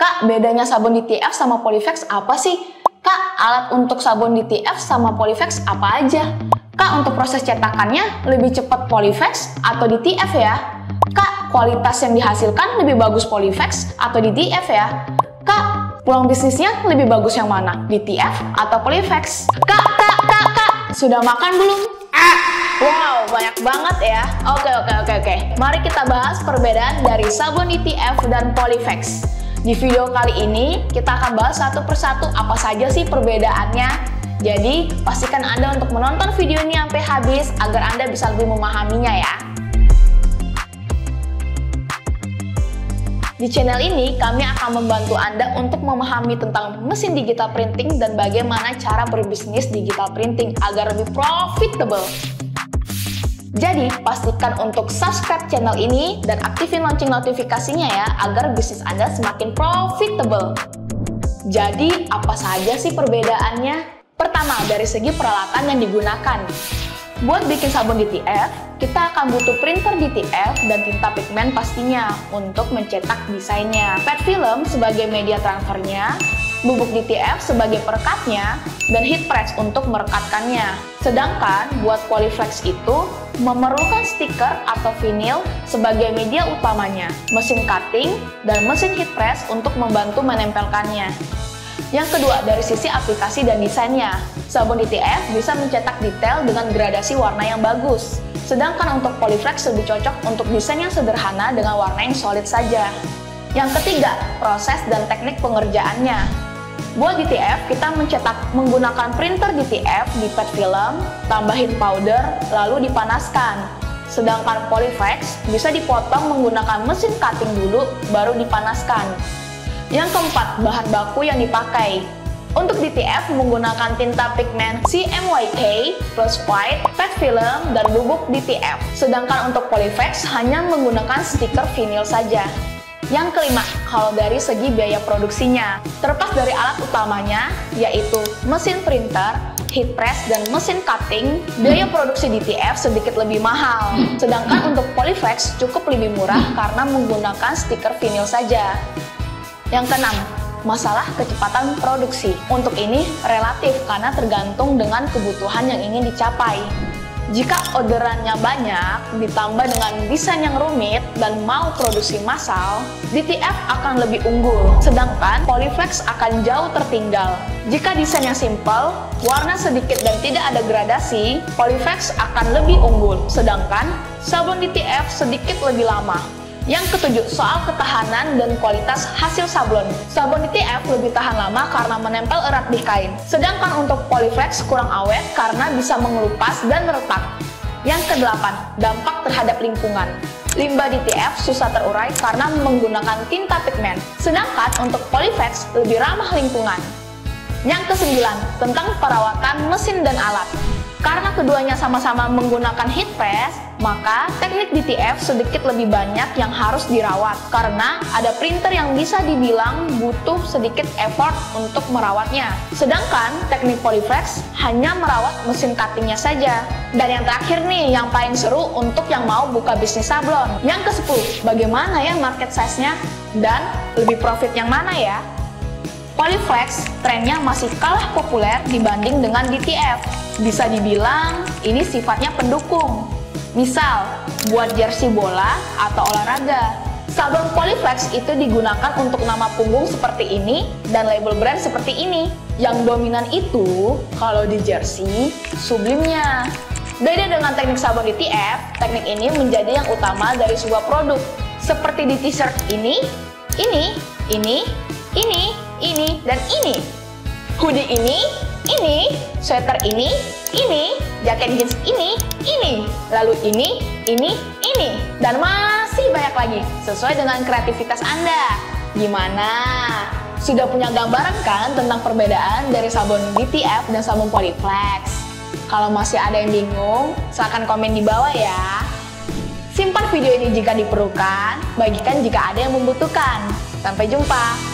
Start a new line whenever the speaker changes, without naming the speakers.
Kak, bedanya sabun DTF sama Polyflex apa sih? Kak, alat untuk sabun DTF sama Polyflex apa aja? Kak, untuk proses cetakannya lebih cepat Polyflex atau DTF ya? Kak, kualitas yang dihasilkan lebih bagus Polyflex atau DTF ya? Kak, peluang bisnisnya lebih bagus yang mana? DTF atau Polyflex? Kak, sudah makan belum? Wow, banyak banget ya. Oke. Mari kita bahas perbedaan dari sabun DTF dan Polyflex. Di video kali ini, kita akan bahas satu persatu apa saja sih perbedaannya. Jadi, pastikan Anda untuk menonton video ini sampai habis agar Anda bisa lebih memahaminya ya. Di channel ini, kami akan membantu Anda untuk memahami tentang mesin digital printing dan bagaimana cara berbisnis digital printing agar lebih profitable. Jadi, pastikan untuk subscribe channel ini dan aktifin lonceng notifikasinya ya, agar bisnis Anda semakin profitable. Jadi, apa saja sih perbedaannya? Pertama, dari segi peralatan yang digunakan. Buat bikin sabun DTF, kita akan butuh printer DTF dan tinta pigmen pastinya untuk mencetak desainnya. PET film sebagai media transfernya, bubuk DTF sebagai perekatnya, dan heat press untuk merekatkannya. Sedangkan buat Polyflex itu memerlukan stiker atau vinil sebagai media utamanya, mesin cutting, dan mesin heat press untuk membantu menempelkannya. Yang kedua, dari sisi aplikasi dan desainnya. Sabun DTF bisa mencetak detail dengan gradasi warna yang bagus. Sedangkan untuk Polyflex lebih cocok untuk desain yang sederhana dengan warna yang solid saja. Yang ketiga, proses dan teknik pengerjaannya. Buat DTF, kita mencetak menggunakan printer DTF di PET film, tambahin powder, lalu dipanaskan. Sedangkan Polyflex bisa dipotong menggunakan mesin cutting dulu, baru dipanaskan. Yang keempat, bahan baku yang dipakai. Untuk DTF menggunakan tinta pigmen CMYK plus white, PET film, dan bubuk DTF. Sedangkan untuk Polyflex hanya menggunakan stiker vinil saja. Yang kelima, kalau dari segi biaya produksinya, terlepas dari alat utamanya, yaitu mesin printer, heat press, dan mesin cutting, biaya produksi DTF sedikit lebih mahal. Sedangkan untuk Polyflex cukup lebih murah karena menggunakan stiker vinil saja. Yang keenam, masalah kecepatan produksi. Untuk ini relatif karena tergantung dengan kebutuhan yang ingin dicapai. Jika orderannya banyak, ditambah dengan desain yang rumit dan mau produksi massal, DTF akan lebih unggul, sedangkan Polyflex akan jauh tertinggal. Jika desainnya simple, warna sedikit dan tidak ada gradasi, Polyflex akan lebih unggul, sedangkan sabun DTF sedikit lebih lama. Yang ketujuh, soal ketahanan dan kualitas hasil sablon. Sabun DTF lebih tahan lama karena menempel erat di kain. Sedangkan untuk Polyflex kurang awet karena bisa mengelupas dan retak. Yang kedelapan, dampak terhadap lingkungan. Limbah DTF susah terurai karena menggunakan tinta pigmen. Sedangkan untuk Polyflex lebih ramah lingkungan. Yang kesembilan, tentang perawatan mesin dan alat. Karena keduanya sama-sama menggunakan heat press, maka teknik DTF sedikit lebih banyak yang harus dirawat karena ada printer yang bisa dibilang butuh sedikit effort untuk merawatnya. Sedangkan teknik Polyflex hanya merawat mesin cuttingnya saja. Dan yang terakhir nih, yang paling seru untuk yang mau buka bisnis sablon. Yang ke-10, bagaimana ya market size-nya dan lebih profit yang mana ya? Polyflex trennya masih kalah populer dibanding dengan DTF. Bisa dibilang ini sifatnya pendukung. Misal, buat jersey bola atau olahraga. Sabun Polyflex itu digunakan untuk nama punggung seperti ini dan label brand seperti ini. Yang dominan itu, kalau di jersey, sublimnya. Beda dengan teknik sabun DTF, teknik ini menjadi yang utama dari sebuah produk. Seperti di t-shirt ini, dan ini. Hoodie ini, sweater ini, jaket jeans ini, lalu ini, dan masih banyak lagi, sesuai dengan kreativitas Anda. Gimana? Sudah punya gambaran kan tentang perbedaan dari sabun DTF dan sabun Polyflex? Kalau masih ada yang bingung, silahkan komen di bawah ya. Simpan video ini jika diperlukan, bagikan jika ada yang membutuhkan. Sampai jumpa!